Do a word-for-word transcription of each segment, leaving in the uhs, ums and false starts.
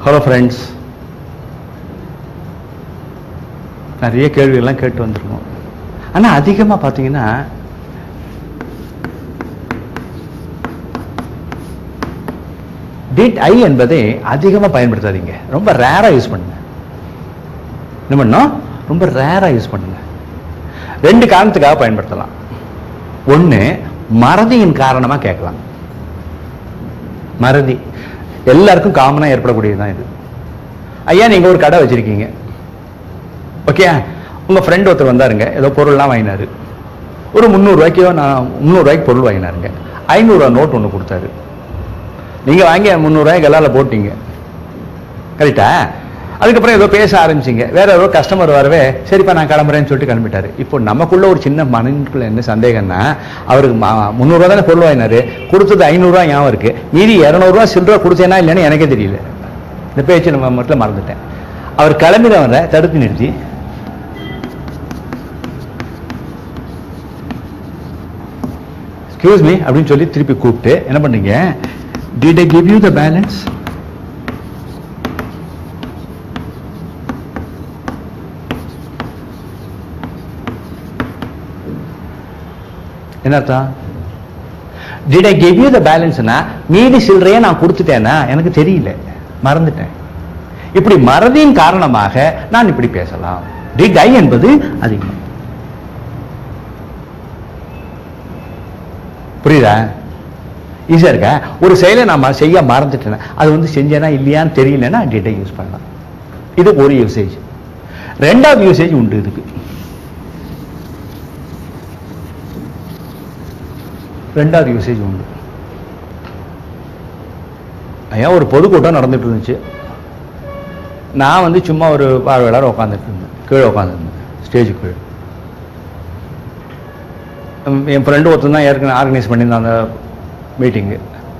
Hello friends, நிறைய கேள்விகள்லாம் கேட்டு வந்திருக்கோம். ஆனால் அதிகமாக பார்த்தீங்கன்னா டிட் ஐ என்பதை அதிகமாக பயன்படுத்தாதீங்க. ரொம்ப ரேராக யூஸ் பண்ணுங்க. என்ன பண்ணோம்? ரொம்ப ரேராக யூஸ் பண்ணுங்க. ரெண்டு காரணத்துக்காக பயன்படுத்தலாம். ஒன்று, மறதியின் காரணமாக கேட்கலாம். மறதி எல்லாருக்கும் காமனாக ஏற்படக்கூடியதுதான் இது. ஐயா, நீங்கள் ஒரு கடை வச்சிருக்கீங்க, ஓகே? உங்கள் ஃப்ரெண்ட் ஒருத்தர் வந்தாருங்க, ஏதோ பொருள்லாம் வாங்கினாரு. ஒரு முந்நூறுரூவாய்க்கோ நான் முந்நூறுரூவாய்க்கு பொருள் வாங்கினாருங்க. ஐநூறுரூவா நோட் ஒன்று கொடுத்தாரு. நீங்கள் வாங்கி முந்நூறுரூவாய்க்கு எல்லாரும் போட்டீங்க, கரெக்டா? அதுக்கப்புறம் ஏதோ பேச ஆரம்பிச்சிங்க. வேற ஏதோ கஸ்டமர் வரவே சரிப்பா நான் கிளம்புறேன்னு சொல்லிட்டு கிளம்பிட்டாரு. இப்போ நமக்குள்ள ஒரு சின்ன மனக்குள்ள என்ன சந்தேகம்னா, அவருக்கு முந்நூறுரூவா தானே பொருள் வாங்கினாரு, கொடுத்தது ஐநூறுரூவா ஞாபகம் இருக்கு, மீதி இரநூறுவா சில்லற கொடுத்தேனா இல்லைன்னு எனக்கே தெரியல. இந்த பேச்சு நம்ம மட்டும் மறந்துட்டேன். அவர் கிளம்பினவரை தடுத்து நிறுத்தி, எக்ஸ்கியூஸ் மீ அப்படின்னு சொல்லி திருப்பி கூப்பிட்டு என்ன பண்ணீங்க, did I give you the balance? என்ன அர்த்தம்? did I give you the balance னா மீதி சில்லறையை நான் கொடுத்துட்டேனா எனக்கு தெரியல, மறந்துட்டேன். இப்படி மறதியின் காரணமாக நான் இப்படி பேசலாம். did I என்பது அதிகம். புரியுதா? ஈஸியா இருக்கா? ஒரு செயலை நான் செய்ய மறந்துட்டேன், அது வந்து செஞ்சேனா இல்லையான்னு தெரியலன்னா did I யூஸ் பண்ணலாம். இது ஒரு யூசேஜ். ரெண்டாவது யூசேஜ் உண்டு இதுக்கு. ரெண்டாவது யூசேஜ் உண்டு. ஐயா, ஒரு பொதுக்கூட்டம் நடந்துட்டு இருந்துச்சு. நான் வந்து சும்மா ஒரு பார்வையாளர் உட்காந்துட்டு இருந்தேன், கீழே உட்காந்துருந்தேன், ஸ்டேஜு கீழே. என் ஃப்ரெண்டு ஒருத்தர் தான் ஏற்கனவே ஆர்கனைஸ் பண்ணியிருந்தான் அந்த மீட்டிங்கு.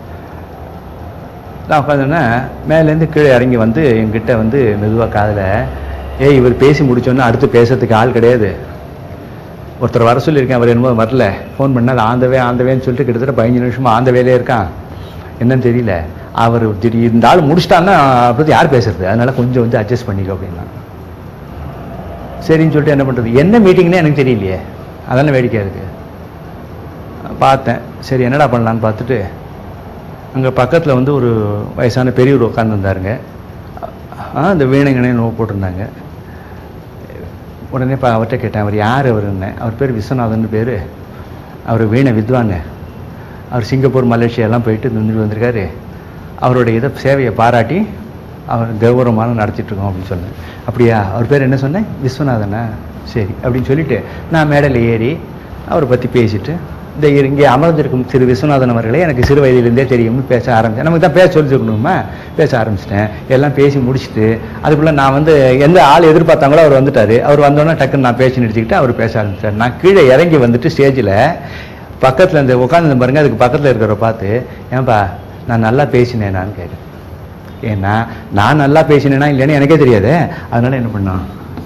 நான் உட்காந்துன்னா மேலேருந்து கீழே இறங்கி வந்து என்கிட்ட வந்து மெதுவாக காதில், ஏய் இவர் பேசி முடிச்சோன்னா அடுத்து பேசுறதுக்கு ஆள் கிடையாது, ஒருத்தர் வர சொல்லியிருக்கேன், அவர் என்னமோ வரல, ஃபோன் பண்ணால் ஆந்தவே ஆந்தவேன்னு சொல்லிட்டு கிட்டத்தட்ட பதினஞ்சு நிமிஷமாக ஆந்த வேலையே இருக்கான், என்னன்னு தெரியல, அவர் திடீர் இந்த ஆள் முடிச்சிட்டான்னா அப்படி யார் பேசுறது, அதனால கொஞ்சம் வந்து அட்ஜஸ்ட் பண்ணிக்கோ அப்படின்னா. சரின்னு சொல்லிட்டு என்ன பண்ணுறது, என்ன மீட்டிங்னே எனக்கு தெரியலையே, அதெல்லாம் வேடிக்கையாக இருக்கு. பார்த்தேன், சரி என்னடா பண்ணலான்னு பார்த்துட்டு அங்கே பக்கத்தில் வந்து ஒரு வயசான பெரியவர் உட்காந்துருந்தாருங்க. இந்த வீணைங்கனே நோ போட்டிருந்தாங்க. உடனே இப்போ அவர்கிட்ட கேட்டேன், அவர் யார் அவருன்னு. அவர் பேர் விஸ்வநாதன் பேர். அவர் வீணை வித்வான். அவர் சிங்கப்பூர் மலேசியாலாம் போயிட்டு வந்துட்டு வந்திருக்காரு. அவருடைய இதை சேவையை பாராட்டி அவர் கௌரவமான நடத்திட்டுருக்கோம் அப்படின்னு சொன்னேன். அப்படியா, அவர் பேர் என்ன சொன்னேன்? விஸ்வநாதனா? சரி அப்படின்னு சொல்லிட்டு நான் மேடையில் ஏறி அவரை பற்றி பேசிட்டு, இந்த இங்கே அமர்ந்திருக்கும் திரு விஸ்வநாதன் அவர்களே எனக்கு சிறு வயதிலிருந்தே தெரியும்னு பேச ஆரம்பித்தேன். நமக்கு தான் பேச சொல்லிருக்கணுமா, பேச ஆரம்பிச்சிட்டேன். எல்லாம் பேசி முடிச்சுட்டு அதுக்குள்ளே நான் வந்து எந்த ஆள் எதிர்பார்த்தாங்களோ அவர் வந்துட்டார். அவர் வந்தோடனே டக்குன்னு நான் பேசி நிறுத்திக்கிட்டு அவர் பேச ஆரம்பித்தார். நான் கீழே இறங்கி வந்துட்டு ஸ்டேஜில் பக்கத்தில் இந்த உட்காந்து பாருங்க, அதுக்கு பக்கத்தில் இருக்கிறவரை பார்த்து, ஏன்பா நான் நல்லா பேசினேனான்னு கேட்டேன். ஏன்னா நான் நல்லா பேசினேனா இல்லைன்னு எனக்கே தெரியாது. அதனால என்ன பண்ணான்,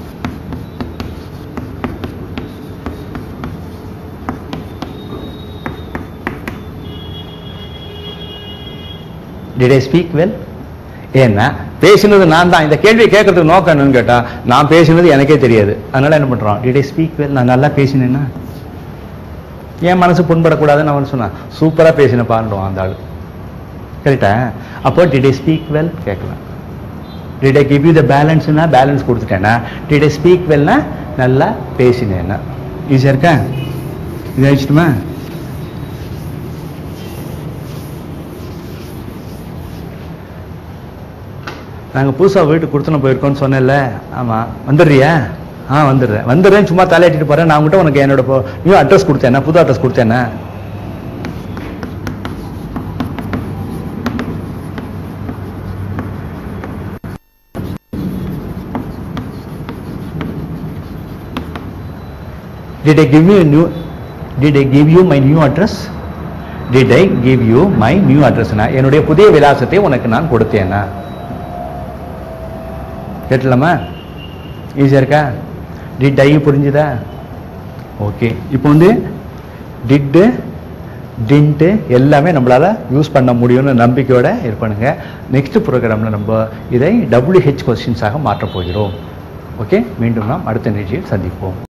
did I speak well? ஏன்னா பேசினது நான் தான். இந்த கேள்வியை கேட்கறதுக்கு நோக்கம் என்னன்னு கேட்டா, நான் பேசினது எனக்கே தெரியாது. அதனால என்ன பண்றான், did I speak well? நான் நல்லா பேசினேன்னா என் மனசு புண்படக்கூடாதுன்னு அவன் சொன்னான். சூப்பரா பேசின பாருடுவான் அந்த ஆளு, கரெக்டா? அப்போ did I speak well கேட்கலாம். did I give you the balance னா பேலன்ஸ் கொடுத்துட்டேன்னா, did I speak well னா நல்லா பேசினேன்னா. ஈஸியா இருக்கா? இது ஆயிடுச்சுமா? நாங்கள் புதுசாக வீட்டுக்கு கொடுத்துன போயிருக்கோன்னு சொன்னேன்ல. ஆமாம், வந்துடுறியா? ஆ வந்துடுறேன் வந்துடுறேன் சும்மா தலையாட்டிட்டு போகிறேன். நான் உங்கள்கிட்ட உனக்கு என்னோட நியூ அட்ரஸ் கொடுத்தேன்னா, புது அட்ரஸ் கொடுத்தேன்னா. Did I give you a new Did I give you my new address? Did I give you my new address? னா என்னுடைய புதிய விலாசத்தை உனக்கு நான் கொடுத்தேனா. கேட்டலாமா? ஈஸியா இருக்கா? டிட் ஐ புரிஞ்சுதா? ஓகே. இப்போ வந்து டிட் டின்ட்டு எல்லாமே நம்மளால் யூஸ் பண்ண முடியும்னு நம்பிக்கையோடு இருப்பானுங்க. நெக்ஸ்ட் ப்ரோக்ராமில் நம்ம இதை டபிள்யூஹெச் கொஸ்டின்ஸாக மாற்றப் போகிறோம். ஓகே, மீண்டும் நாம் அடுத்த நிகழ்ச்சியில் சந்திப்போம்.